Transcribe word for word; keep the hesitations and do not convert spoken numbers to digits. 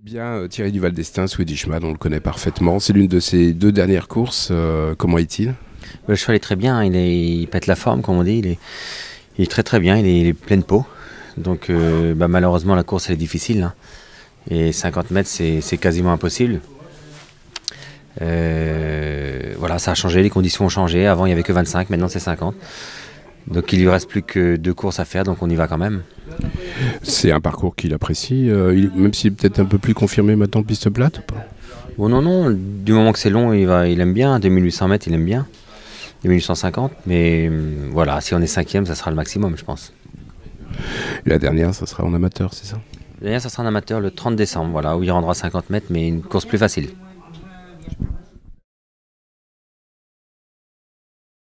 Bien, euh, Thierry Duval d'Estaing, Swedishman, on le connaît parfaitement. C'est l'une de ses deux dernières courses. Euh, comment est-il? Le cheval est très bien, hein. il, est, il pète la forme, comme on dit. Il est, il est très très bien, il est, il est plein de peau. Donc euh, bah, malheureusement, la course elle est difficile, hein. Et cinquante mètres, c'est c'est quasiment impossible. Euh, voilà, ça a changé, les conditions ont changé. Avant, il n'y avait que vingt-cinq, maintenant c'est cinquante. Donc il lui reste plus que deux courses à faire, donc on y va quand même. C'est un parcours qu'il apprécie, euh, il- même s'il est peut-être un peu plus confirmé maintenant piste plate ou pas? Bon, non, non, du moment que c'est long, il, va, il aime bien. deux mille huit cents mètres, il aime bien. deux mille huit cent cinquante, mais hum, voilà, si on est cinquième, ça sera le maximum, je pense. La dernière, ça sera en amateur, c'est ça? D'ailleurs, ça sera un amateur le trente décembre, voilà, où il rendra cinquante mètres, mais une course plus facile.